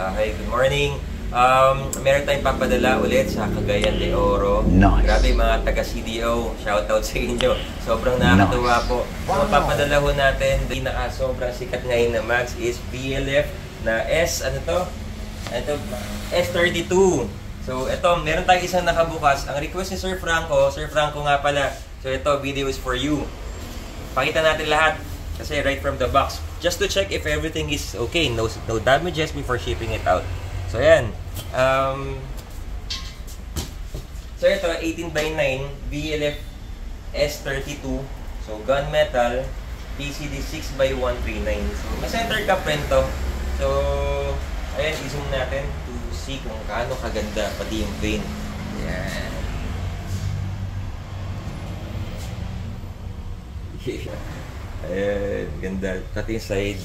Hi, good morning. Meron tayong papadala ulit sa Cagayan de Oro. Nice. Grabe mga taga-CDO, shoutout sa inyo. Sobrang nakakatuwa po. Ang papadala ho natin, sobrang sikat ngayon na Max is BLF na S32. So ito, meron tayong isang nakabukas. Ang request ni Sir Franco nga pala. So ito, video is for you. Pakita natin lahat kasi right from the box. Just to check if everything is okay, no damages before shipping it out. So ayan. So ito, 18x9 BLF S32. So gunmetal PCD 6x139. So may center cap rin to. So ayan, i-zoom natin to see kung kaano kaganda pati yung vein. Ayan. Ayan, ganda. Pati yung side.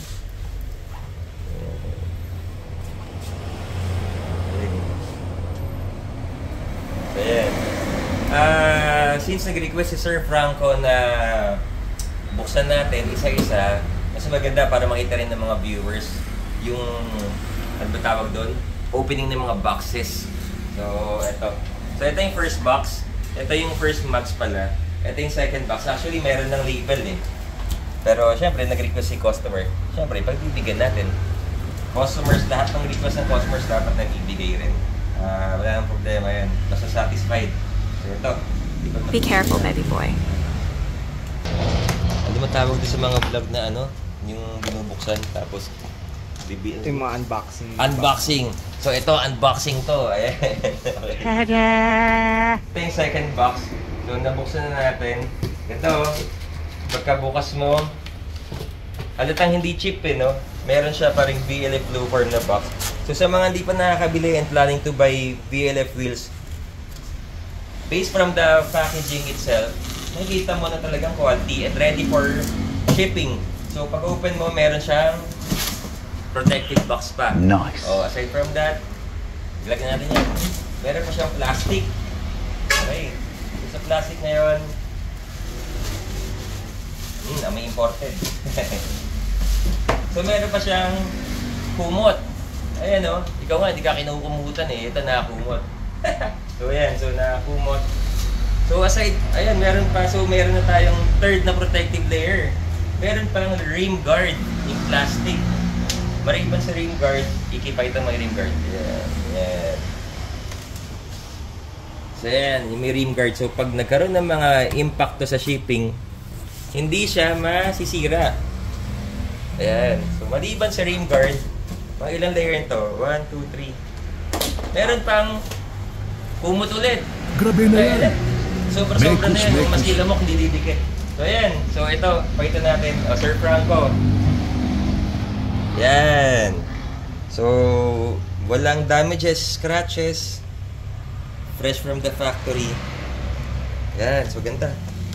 Ayan. Since nag-request si Sir Franco na buksan natin isa-isa, mas maganda para makita rin ng mga viewers yung, ano ba tawag doon? Opening ng mga boxes. So, ito. So, ito yung first box. Ito yung first Max pala. Ito yung second box. Actually, meron ng label eh. Pero, syempre, nag-request si customer. Syempre, pagbibigyan natin. Customers, lahat ng request ng customers dapat nag-ibigay rin. Wala nang problema yan. Basta satisfied. So, ito. Be careful, baby boy. Ano mo tawag doon sa mga vlog na ano? Yung binubuksan, tapos Ito yung mga unboxing. Unboxing. So, ito, unboxing to. Ayan. Okay. Ito yung second box. So, nabuksan na natin. Ito, pagkabukas mo, halatang hindi cheap eh, no? Meron siya parang BLF blue form na box. So, sa mga hindi pa nakakabili and planning to buy BLF wheels, based from the packaging itself, nakikita mo na talagang quality and ready for shipping. So, pag open mo, meron siyang protective box pa. Nice. Oh, aside from that, ilagyan natin yan. Meron pa siyang plastic. Okay. So, sa plastic na yun, may imported. So, meron pa siyang kumot. Ayan o. Ikaw nga, hindi ka kinukumutan eh. Ito nakakumot. So, ayan. So, nakakumot. So, aside, ayan, meron pa. So, meron na tayong third na protective layer. Meron pang rim guard. Yung plastic. Mariban sa rim guard, ikipakita mo yung rim guard. Ayan. Ayan. So, ayan. Yung may rim guard. So, pag nagkaroon ng mga impacto sa shipping, hindi siya masisira. Ayan. So, maliban sa rim guard, mga ilang layer nito? 1, 2, 3. Meron pang kumot ulit. Grabe na yan. Sobra-sobra na yan. Mas ilamok, hindi didikit. So, ayan. So, ito. Pakita natin. O, Sir Franco. Ayan. So, walang damages, scratches. Fresh from the factory. Ayan. So, ganda.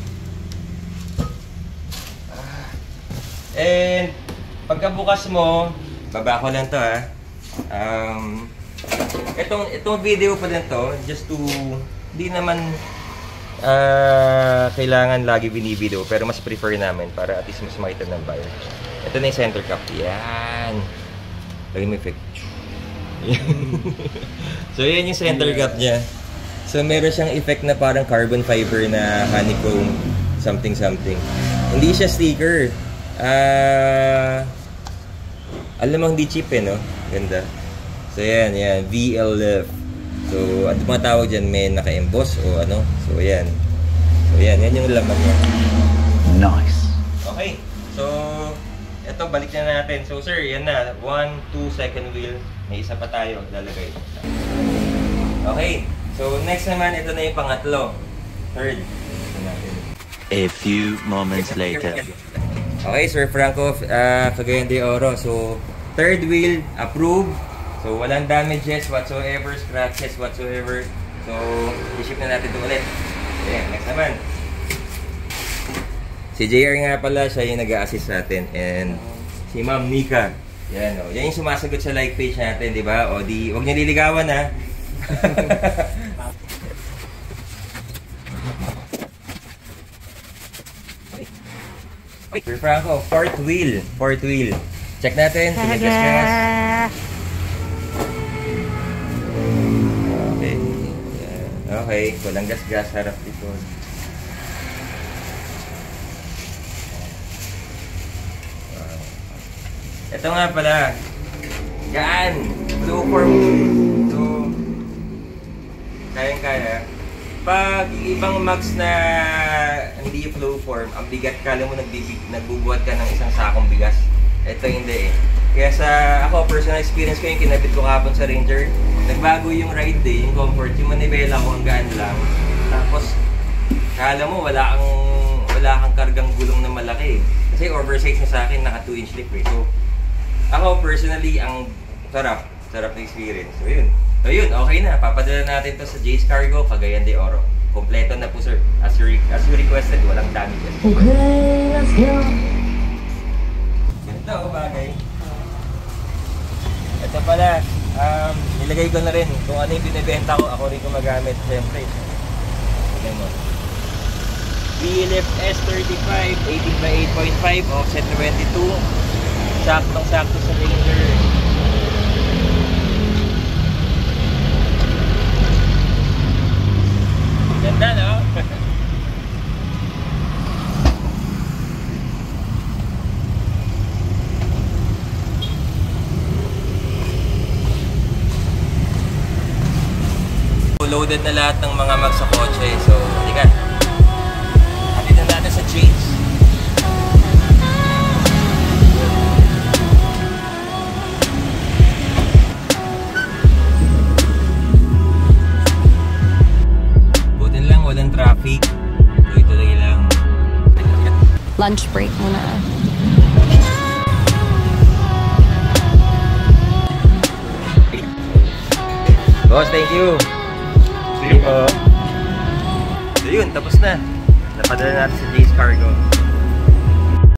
And, pagkabukas mo, baba ko lang to ha. Itong video pa din to, just to, di naman kailangan lagi binivideo, pero mas prefer namin para at least mas makita ng buyer. Ito na yung center cap. Yan. Lagi mo effect. So, yan yung center cap niya. So, meron siyang effect na parang carbon fiber na honeycomb something. Hindi siya sticker. Alam mo, hindi cheap eh, no? Ganda. So, yan. VLF. So, ano mga tawag dyan? May naka-emboss o ano? So, yan. Yan yung laman niya. Nice. Okay. So, eto, balik na natin. So, sir, yan na. 1, 2, second wheel. May isa pa tayo. Lalagay. Okay. So, next naman, ito na yung pangatlo. Third. A few moments later. Okay, Sir Franco, Cagayan de Oro. So, third wheel, approved. So, walang damages whatsoever, scratches whatsoever. So, i-ship na natin ito ulit. Ayan, next naman. Si JR nga pala, siya yung nag-a-assist sa atin. And si Ma'am Nika. Yan, o. Yan yung sumasagot sa like page natin, di ba? O, di, huwag niyo liligawan, ha? Sir Franco, fourth wheel. Check natin. Tumigas-gas. Okay, walang gas-gas, harap likod. Ito nga pala, gaan, blue form. So, kayang-kaya. Pag ibang max na hindi flow form, ang bigat, kala mo nagbubuhat ka ng isang sakong bigas. Ito hindi eh. Kaya sa ako, personal experience ko yung kinabit ko kapon sa Ranger, nagbago yung ride eh, yung comfort, yung manibela ko ang gaan lang. Tapos, kala mo wala kang kargang gulong na malaki eh. Kasi oversize na sa akin, naka 2-inch lip eh. So, ako personally, ang sarap na experience. So yun, okay na. Papadala natin to sa Jace Cargo, Cagayan de Oro. Kompleto na po sir. As you requested, walang damages. Okay, let's go. Ganito bagay. Ito pala, nilagay ko na rin kung ano yung binibenta ko, ako rin gumagamit. Siyempre, tignan mo. VLF S35, 18x8.5, offset 22. Saktong-sakto sa Ranger. Ganda, no? Loaded na lahat ng mga mag sa kotse. So, tika. Hatid na natin sa Jace. Walang traffic. Tuloy-tuloy lang. Lunch break muna. Boss, thank you. See you po. So yun, tapos na. Napadala natin sa Jace Cargo.